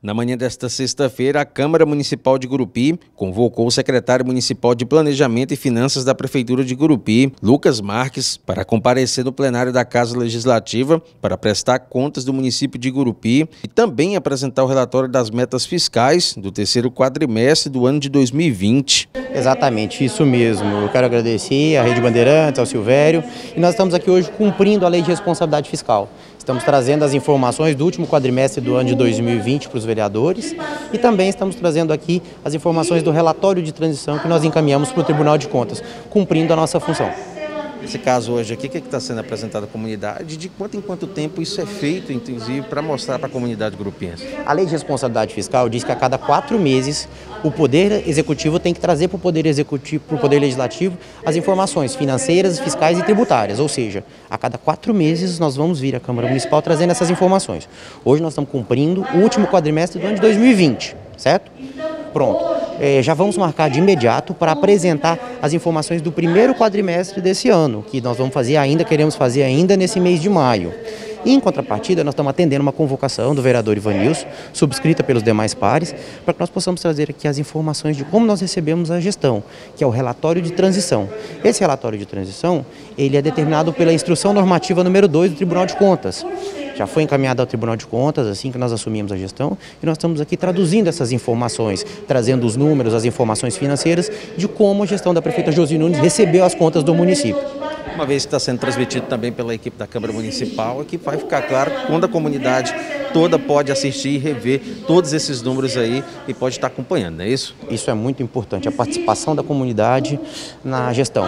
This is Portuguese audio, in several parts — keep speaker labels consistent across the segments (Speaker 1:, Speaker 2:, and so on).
Speaker 1: Na manhã desta sexta-feira, a Câmara Municipal de Gurupi convocou o secretário municipal de Planejamento e Finanças da Prefeitura de Gurupi, Lucas Marques, para comparecer no plenário da Casa Legislativa para prestar contas do município de Gurupi e também apresentar o relatório das metas fiscais do terceiro quadrimestre do ano de 2020.
Speaker 2: Exatamente, isso mesmo. Eu quero agradecer à Rede Bandeirantes, ao Silvério, e nós estamos aqui hoje cumprindo a Lei de Responsabilidade Fiscal. Estamos trazendo as informações do último quadrimestre do ano de 2020 para os vereadores e também estamos trazendo aqui as informações do relatório de transição que nós encaminhamos para o Tribunal de Contas, cumprindo a nossa função.
Speaker 1: Nesse caso hoje aqui, o que está sendo apresentado à comunidade? De quanto em quanto tempo isso é feito, inclusive, para mostrar para a comunidade grupiense?
Speaker 2: A Lei de Responsabilidade Fiscal diz que a cada 4 meses o Poder Executivo tem que trazer para o Poder Executivo, para o Poder Legislativo, as informações financeiras, fiscais e tributárias. Ou seja, a cada 4 meses nós vamos vir à Câmara Municipal trazendo essas informações. Hoje nós estamos cumprindo o último quadrimestre do ano de 2020, certo? Pronto. Já vamos marcar de imediato para apresentar as informações do primeiro quadrimestre desse ano, que nós vamos fazer ainda, queremos fazer ainda nesse mês de maio. E, em contrapartida, nós estamos atendendo uma convocação do vereador Ivanilson, subscrita pelos demais pares, para que nós possamos trazer aqui as informações de como nós recebemos a gestão, que é o relatório de transição. Esse relatório de transição, ele é determinado pela Instrução Normativa número 2 do Tribunal de Contas. Já foi encaminhado ao Tribunal de Contas assim que nós assumimos a gestão e nós estamos aqui traduzindo essas informações, trazendo os números, as informações financeiras de como a gestão da prefeita Josi Nunes recebeu as contas do município.
Speaker 1: Uma vez que está sendo transmitido também pela equipe da Câmara Municipal, aqui vai ficar claro quando a comunidade toda pode assistir e rever todos esses números aí e pode estar acompanhando, não é isso?
Speaker 2: Isso é muito importante, a participação da comunidade na gestão.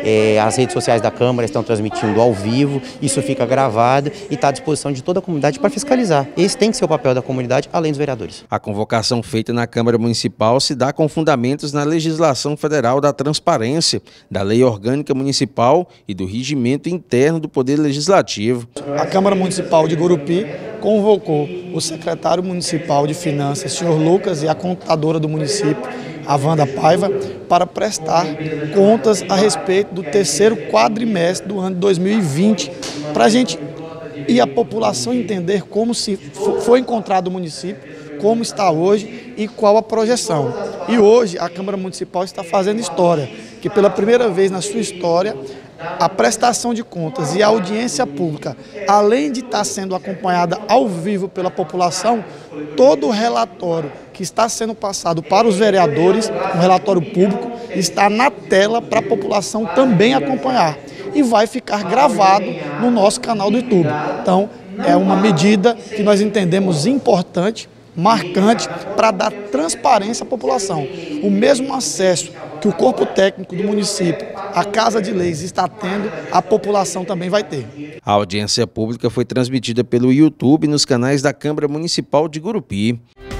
Speaker 2: As redes sociais da Câmara estão transmitindo ao vivo, isso fica gravado e está à disposição de toda a comunidade para fiscalizar. Esse tem que ser o papel da comunidade, além dos vereadores.
Speaker 1: A convocação feita na Câmara Municipal se dá com fundamentos na legislação federal da transparência, da Lei Orgânica Municipal e do regimento interno do Poder Legislativo.
Speaker 3: A Câmara Municipal de Gurupi convocou o secretário municipal de Finanças, senhor Lucas, e a contadora do município, a Wanda Paiva, para prestar contas a respeito do terceiro quadrimestre do ano de 2020, para a gente e a população entender como se foi encontrado o município, como está hoje e qual a projeção. E hoje a Câmara Municipal está fazendo história, que pela primeira vez na sua história, a prestação de contas e a audiência pública, além de estar sendo acompanhada ao vivo pela população, todo o relatório que está sendo passado para os vereadores, um relatório público, está na tela para a população também acompanhar. E vai ficar gravado no nosso canal do YouTube. Então, é uma medida que nós entendemos importante, marcante, para dar transparência à população. O mesmo acesso que o corpo técnico do município, a Casa de Leis, está tendo, a população também vai ter.
Speaker 1: A audiência pública foi transmitida pelo YouTube nos canais da Câmara Municipal de Gurupi.